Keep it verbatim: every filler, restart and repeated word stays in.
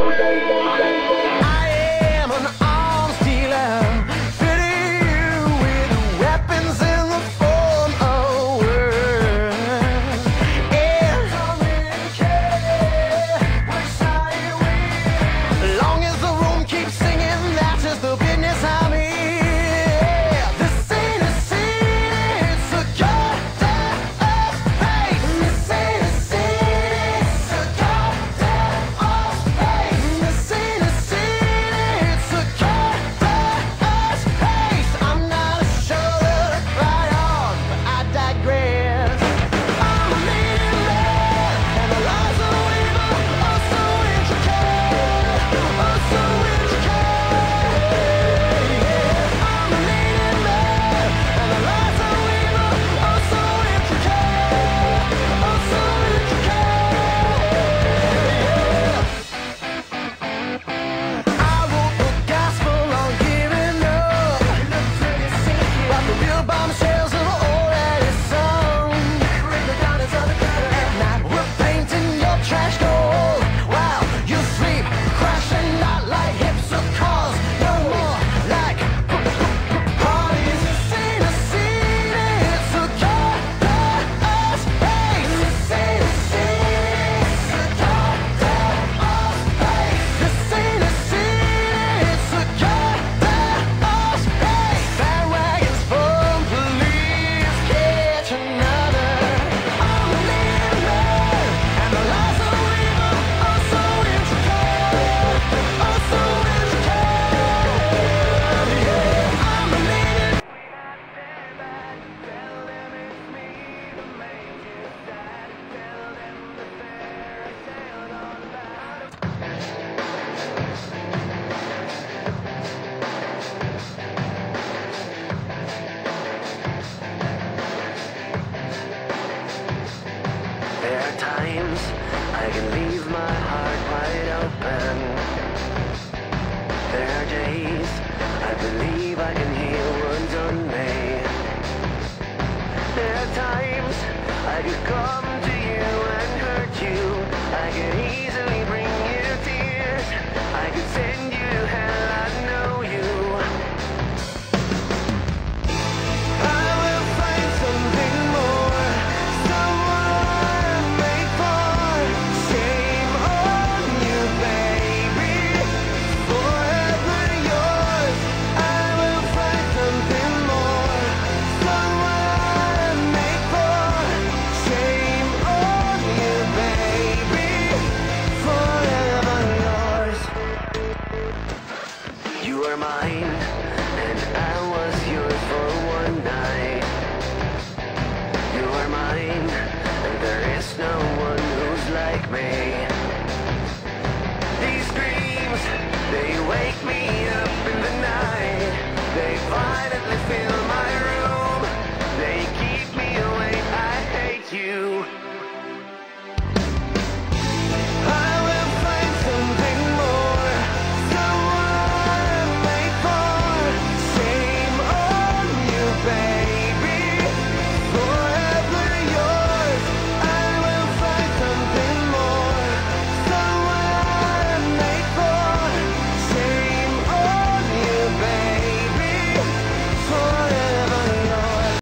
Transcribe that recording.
I can leave my heart wide open. There are days I believe I can heal wounds on me. There are times I could come to you and hurt you. I could easily bring you tears. I could send you to hell, I know you. I will find something more, someone to make for. Shame on you, baby, forever yours. I will find something more, someone to make for. Shame on you, baby, forever yours. You are mine, and I was yours for one night. You are mine, and there is no one who's like me.